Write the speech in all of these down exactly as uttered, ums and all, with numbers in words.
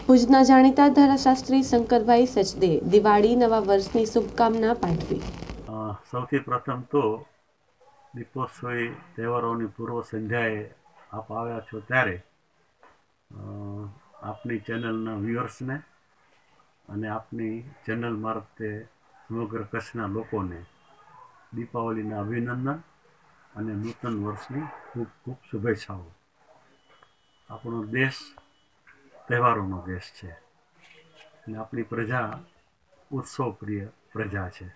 ભુજના જાણીતા ધારાશાસ્ત્રી શંકરભાઈ સચદે દિવાળી નવા વર્ષની શુભકામના પાઠવી। સૌથી પ્રથમ તો દીપોત્સવી તહેવારોની પૂર્વ સંધ્યાએ આપ આવ્યા છો ત્યારે આપની ચેનલના વ્યુઅર્સને અને આપની ચેનલ મારફતે સમગ્ર કચ્છના લોકોને દીપાવલીના અભિનંદન અને નૂતન વર્ષની ખૂબ ખૂબ શુભેચ્છાઓ। આપણો દેશ તહેવારોનો દેશ છે અને આપણી પ્રજા ઉત્સવ પ્રિય પ્રજા છે।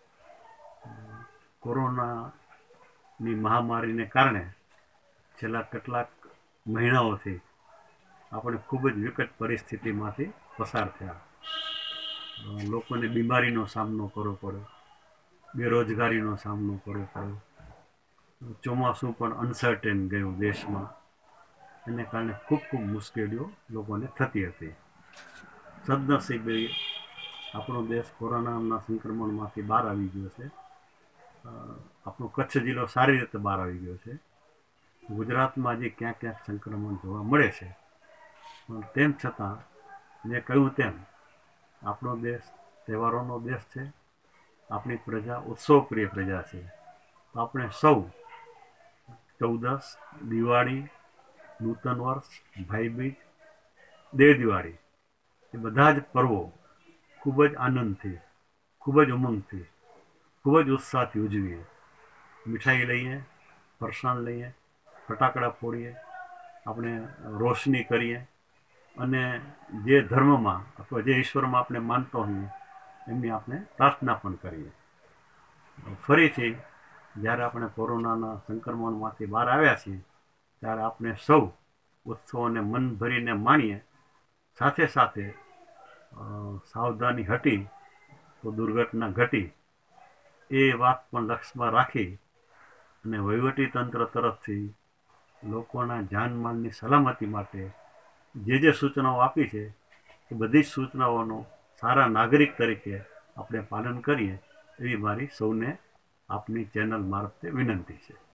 કોરોનાની મહામારીને કારણે છેલ્લા કેટલાક મહિનાઓથી આપણે ખૂબ જ વિકટ પરિસ્થિતિમાંથી પસાર થયા। લોકોને બીમારીનો સામનો કરવો પડ્યો, બેરોજગારીનો સામનો કરવો પડ્યો, ચોમાસું પણ અનસર્ટેન ગયું દેશમાં, એને કારણે ખૂબ ખૂબ મુશ્કેલીઓ લોકોને થતી હતી। સદનસીબે આપણો દેશ કોરોનાના સંક્રમણમાંથી બહાર આવી ગયો છે। આપણો કચ્છ જિલ્લો સારી રીતે બહાર આવી ગયો છે। ગુજરાતમાં હજી ક્યાંક ક્યાંક સંક્રમણ જોવા મળે છે, પણ તેમ છતાં મેં કહ્યું તેમ આપણો દેશ તહેવારોનો દેશ છે। આપણી પ્રજા ઉત્સવપ્રિય પ્રજા છે। તો આપણે સૌ ચૌદસ, દિવાળી, નૂતન વર્ષ, ભાઈબીજ, દેવ દિવાળી એ બધા જ પર્વો ખૂબ જ આનંદથી, ખૂબ જ ઉમંગથી, ખૂબ જ ઉત્સાહથી ઉજવીએ। મીઠાઈ લઈએ, ફરસાણ લઈએ, ફટાકડા ફોડીએ, આપણે રોશની કરીએ અને જે ધર્મમાં અથવા જે ઈશ્વરમાં આપણે માનતો હોઈએ એમની આપણે પ્રાર્થના પણ કરીએ। ફરીથી જ્યારે આપણે કોરોનાના સંક્રમણમાંથી બહાર આવ્યા છીએ ત્યારે આપણે સૌ ઉત્સવોને મન ભરીને માણીએ, સાથે સાથે સાવધાની હટી તો દુર્ઘટના ઘટી એ વાત પણ લક્ષ્યમાં રાખી અને વહીવટીતંત્ર તરફથી લોકોના જાનમાલની સલામતી માટે જે જે સૂચનાઓ આપી છે એ બધી જ સૂચનાઓનું સારા નાગરિક તરીકે આપણે પાલન કરીએ એવી મારી સૌને આપની ચેનલ મારફતે વિનંતી છે।